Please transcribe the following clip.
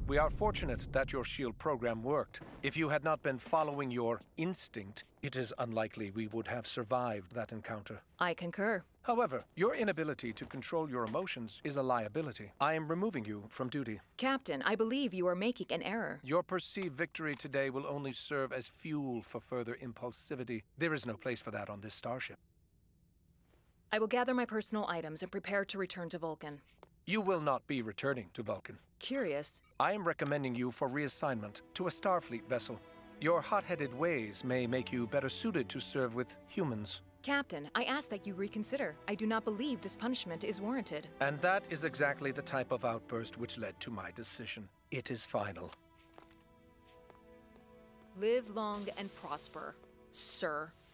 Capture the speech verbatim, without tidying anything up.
We are fortunate that your shield program worked. If you had not been following your instinct, it is unlikely we would have survived that encounter. I concur. However, your inability to control your emotions is a liability. I am removing you from duty. Captain, I believe you are making an error. Your perceived victory today will only serve as fuel for further impulsivity. There is no place for that on this starship. I will gather my personal items and prepare to return to Vulcan. You will not be returning to Vulcan. Curious. I am recommending you for reassignment to a Starfleet vessel. Your hot-headed ways may make you better suited to serve with humans. Captain, I ask that you reconsider. I do not believe this punishment is warranted. And that is exactly the type of outburst which led to my decision. It is final. Live long and prosper, sir.